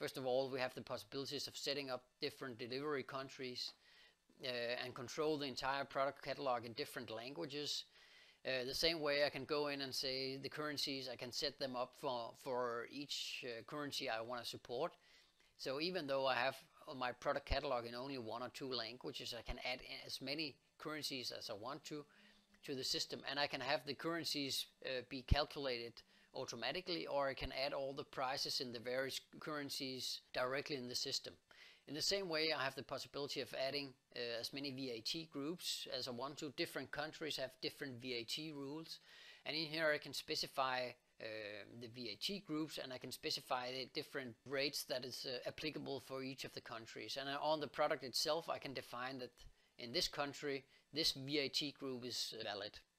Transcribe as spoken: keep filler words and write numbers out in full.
First of all, we have the possibilities of setting up different delivery countries uh, and control the entire product catalog in different languages. Uh, the same way I can go in and say the currencies, I can set them up for, for each uh, currency I want to support. So even though I have my product catalog in only one or two languages, I can add as many currencies as I want to to the system, and I can have the currencies uh, be calculated automatically, or I can add all the prices in the various currencies directly in the system. In the same way, I have the possibility of adding uh, as many V A T groups as I want to. Different countries have different V A T rules, and in here I can specify uh, the V A T groups, and I can specify the different rates that is uh, applicable for each of the countries. And on the product itself, I can define that in this country, this V A T group is valid.